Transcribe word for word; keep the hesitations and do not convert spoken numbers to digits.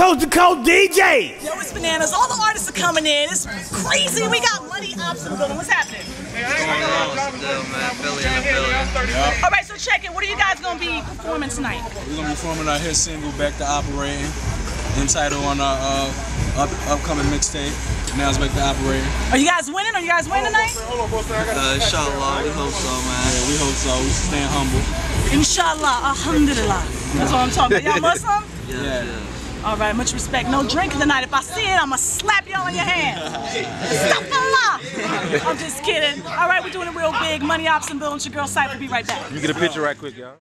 Coast to Coast D J. Yo, it's bananas. All the artists are coming in. It's crazy. We got Money Ops in the building. What's happening? All right, so check it. What are you guys gonna be performing tonight? We're gonna be performing our hit single "Back to Operating," entitled on our uh, up, upcoming mixtape. Now it's back to operating. Are you guys winning? Are you guys winning tonight? Uh, inshallah, we hope so, man. Yeah, we hope so. We staying humble. Inshallah, alhamdulillah. That's what I'm talking about. Y'all Muslim? Yeah. yeah. All right, much respect. No drinking tonight. If I see it, I'm gonna slap y'all in your hand. Astaghfirullah. I'm just kidding. All right, we're doing it real big. Money Ops and Bill and your girl Cypher. Be right back. You get a picture right quick, y'all.